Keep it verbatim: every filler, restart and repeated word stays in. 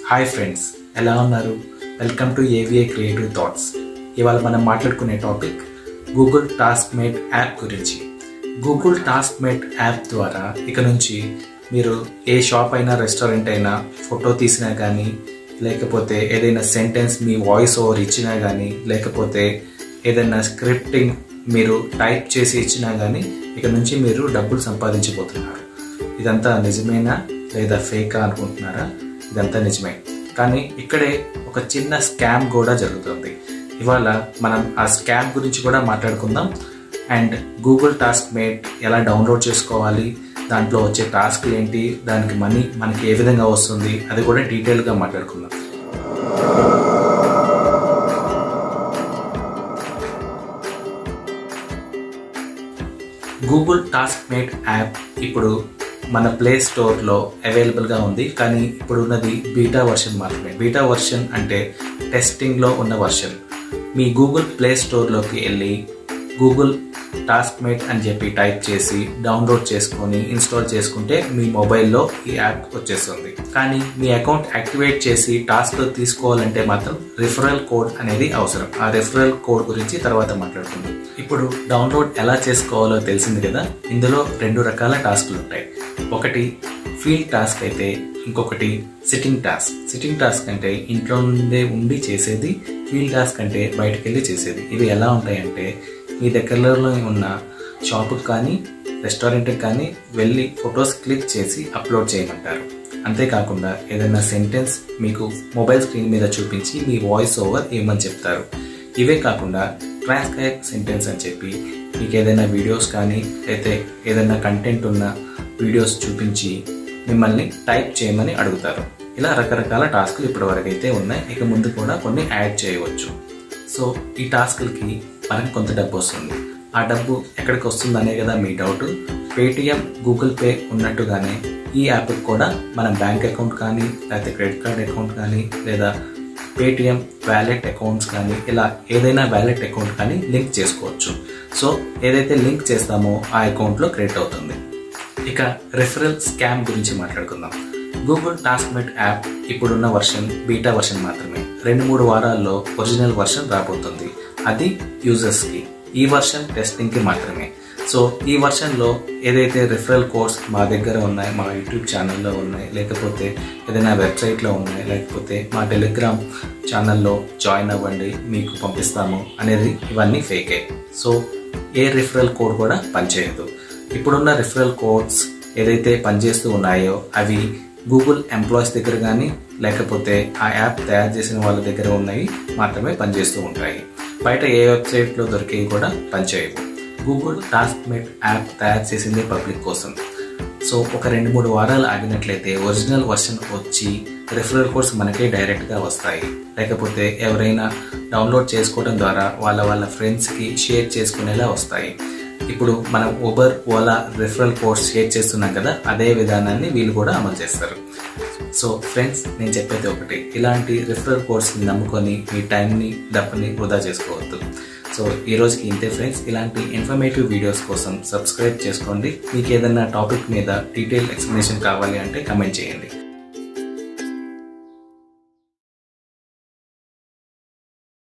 Hi friends, ఎలా ఉన్నారు? Welcome to AVA creative thoughts. ఇవాళ మనం మాట్లాడుకునే topic Google task mate app గురించి. గూగుల్ టాస్క్ మేట్ యాప్ ద్వారా ఇక నుంచి మీరు ఏ షాప్ అయినా, రెస్టారెంట్ అయినా ఫోటో తీసినా కానీ, లేకపోతే ఏదైనా సెంటెన్స్ మీ వాయిస్ ఓవర్ ఇచ్చినా కానీ, లేకపోతే ఏదైనా స్క్రిప్టింగ్ మీరు టైప్ చేసి ఇచ్చినా కానీ ఇక నుంచి మీరు డబ్బులు సంపాదించబోతున్నారు. ఇదంతా నిజమేనా లేదా ఫేకా అనుకుంటున్నారా? ఇదంతా నిజమే, కానీ ఇక్కడే ఒక చిన్న స్కామ్ కూడా జరుగుతుంది. ఇవాళ మనం ఆ స్కామ్ గురించి కూడా మాట్లాడుకుందాం. అండ్ గూగుల్ టాస్క్ మేట్ ఎలా డౌన్లోడ్ చేసుకోవాలి, దాంట్లో వచ్చే టాస్క్లు ఏంటి, దానికి మనీ మనకి ఏ విధంగా వస్తుంది, అది కూడా డీటెయిల్గా మాట్లాడుకుందాం. గూగుల్ టాస్క్ మేట్ యాప్ ఇప్పుడు మన ప్లే స్టోర్లో అవైలబుల్గా ఉంది, కానీ ఇప్పుడు ఉన్నది బీటా వర్షన్ మాత్రమే. బీటా వర్షన్ అంటే టెస్టింగ్లో ఉన్న వర్షన్. మీ గూగుల్ ప్లే స్టోర్లోకి వెళ్ళి గూగుల్ టాస్క్ మేట్ అని చెప్పి టైప్ చేసి డౌన్లోడ్ చేసుకొని ఇన్స్టాల్ చేసుకుంటే మీ మొబైల్లో ఈ యాప్ వచ్చేస్తుంది. కానీ మీ అకౌంట్ యాక్టివేట్ చేసి టాస్క్ తీసుకోవాలంటే మాత్రం రిఫరల్ కోడ్ అనేది అవసరం. ఆ రిఫరల్ కోడ్ గురించి తర్వాత మాట్లాడుకుందాం. ఇప్పుడు డౌన్లోడ్ ఎలా చేసుకోవాలో తెలిసింది కదా. ఇందులో రెండు రకాల టాస్క్లు ఉంటాయి. ఒకటి ఫీల్డ్ టాస్క్ అయితే, ఇంకొకటి సిట్టింగ్ టాస్క్. సిట్టింగ్ టాస్క్ అంటే ఇంట్లో నుండే ఉండి చేసేది, ఫీల్డ్ టాస్క్ అంటే బయటకు వెళ్ళి చేసేది. ఇవి ఎలా ఉంటాయంటే, మీ దగ్గరలో ఉన్న షాపుకి కానీ రెస్టారెంట్కి కానీ వెళ్ళి ఫొటోస్ క్లిక్ చేసి అప్లోడ్ చేయమంటారు. అంతేకాకుండా ఏదైనా సెంటెన్స్ మీకు మొబైల్ స్క్రీన్ మీద చూపించి మీ వాయిస్ ఓవర్ ఏమని చెప్తారు. ఇవే కాకుండా ట్రాన్స్క్రైబ్ సెంటెన్స్ అని చెప్పి మీకు ఏదైనా వీడియోస్ కానీ అయితే ఏదైనా కంటెంట్ ఉన్న వీడియోస్ చూపించి మిమ్మల్ని టైప్ చేయమని అడుగుతారు. ఇలా రకరకాల టాస్క్లు ఇప్పటి వరకు అయితే ఉన్నాయి. ఇక ముందు కూడా కొన్ని యాడ్ చేయవచ్చు. సో ఈ టాస్క్లకి మనకి కొంత డబ్బు వస్తుంది. ఆ డబ్బు ఎక్కడికి వస్తుంది అనే కదా మీ డౌట్. పేటిఎం, గూగుల్ పే ఉన్నట్టుగానే ఈ యాప్కి కూడా మనం బ్యాంక్ అకౌంట్ కానీ, లేకపోతే క్రెడిట్ కార్డ్ అకౌంట్ కానీ, లేదా పేటిఎం వ్యాలెట్ అకౌంట్స్ కానీ, ఇలా ఏదైనా వ్యాలెట్ అకౌంట్ కానీ లింక్ చేసుకోవచ్చు. సో ఏదైతే లింక్ చేస్తామో ఆ అకౌంట్లో క్రెడిట్ అవుతుంది. ఇక రిఫరల్ స్కామ్ గురించి మాట్లాడుకుందాం. గూగుల్ టాస్క్ మేట్ యాప్ ఇప్పుడున్న వర్షన్ బీటా వర్షన్ మాత్రమే. రెండు మూడు వారాల్లో ఒరిజినల్ వర్షన్ రాబోతుంది. అది యూజర్స్కి. ఈ వర్షన్ టెస్టింగ్కి మాత్రమే. సో ఈ వర్షన్లో ఏదైతే రిఫరల్ కోడ్స్ మా దగ్గర ఉన్నాయి, మా యూట్యూబ్ ఛానల్లో ఉన్నాయి, లేకపోతే ఏదైనా వెబ్సైట్లో ఉన్నాయి, లేకపోతే మా టెలిగ్రామ్ ఛానల్లో జాయిన్ అవ్వండి మీకు పంపిస్తాము అనేది, ఇవన్నీ ఫేకే. సో ఏ రిఫరల్ కోడ్ కూడా పనిచేయదు. ఇప్పుడున్న రిఫరల్ కోడ్స్ ఏదైతే పనిచేస్తూ ఉన్నాయో అవి గూగుల్ ఎంప్లాయీస్ దగ్గర కానీ, లేకపోతే ఆ యాప్ తయారు చేసిన వాళ్ళ దగ్గర ఉన్నవి మాత్రమే పనిచేస్తూ ఉంటాయి. బయట ఏ వెబ్సైట్లో దొరికేవి కూడా పనిచేయవు. గూగుల్ టాస్క్ మేట్ యాప్ తయారు చేసింది పబ్లిక్ కోసం. సో ఒక రెండు మూడు వారాలు ఆగినట్లయితే ఒరిజినల్ వర్షన్ వచ్చి రిఫరల్ కోడ్స్ మనకే డైరెక్ట్గా వస్తాయి. లేకపోతే ఎవరైనా డౌన్లోడ్ చేసుకోవడం ద్వారా వాళ్ళ వాళ్ళ ఫ్రెండ్స్కి షేర్ చేసుకునేలా వస్తాయి. ఇప్పుడు మనం Uber, Ola referral codes share చేస్తున్నాం కదా, అదే విధానాన్ని వీళ్ళు కూడా అమలు చేస్తారు. సో ఫ్రెండ్స్, నేను చెప్పేది ఒకటి, ఇలాంటి రిఫరల్ కోడ్స్ని నమ్ముకొని మీ టైంని, డబ్బుని వృధా చేసుకోవద్దు. సో ఈ రోజుకి ఇంతే ఫ్రెండ్స్. ఇలాంటి ఇన్ఫర్మేటివ్ వీడియోస్ కోసం సబ్స్క్రైబ్ చేసుకోండి. మీకు ఏదైనా టాపిక్ మీద డీటెయిల్ ఎక్స్ప్లెనేషన్ కావాలి అంటే కమెంట్ చేయండి.